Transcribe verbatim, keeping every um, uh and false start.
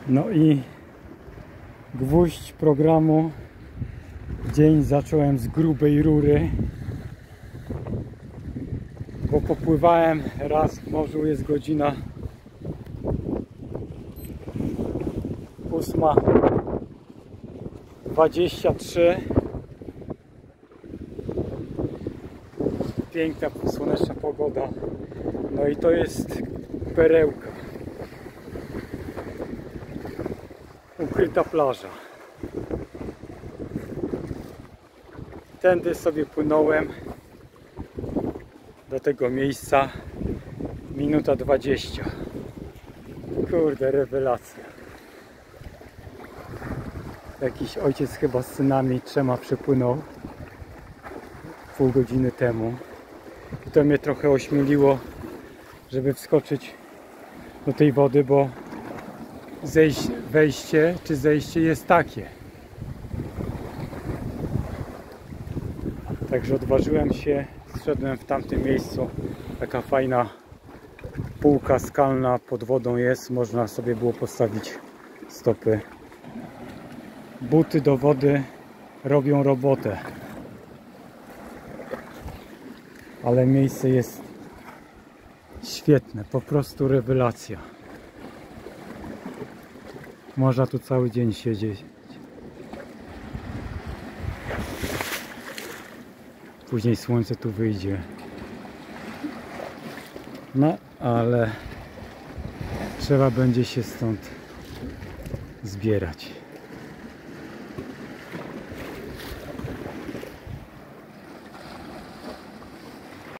No i gwóźdź programu. Dzień zacząłem z grubej rury, bo popływałem raz w morzu. Jest godzina ósma dwadzieścia trzy. Piękna, słoneczna pogoda. No i to jest perełka. Ukryta plaża. Tędy sobie płynąłem do tego miejsca. Minuta dwadzieścia. Kurde, rewelacja. Jakiś ojciec chyba z synami trzema przypłynął pół godziny temu. I to mnie trochę ośmieliło, żeby wskoczyć do tej wody, bo zejść, wejście czy zejście jest takie. Także odważyłem się, zszedłem w tamtym miejscu. Taka fajna półka skalna pod wodą jest, można sobie było postawić stopy. Buty do wody robią robotę, ale miejsce jest świetne, po prostu rewelacja. Można tu cały dzień siedzieć. Później słońce tu wyjdzie. No, ale trzeba będzie się stąd zbierać.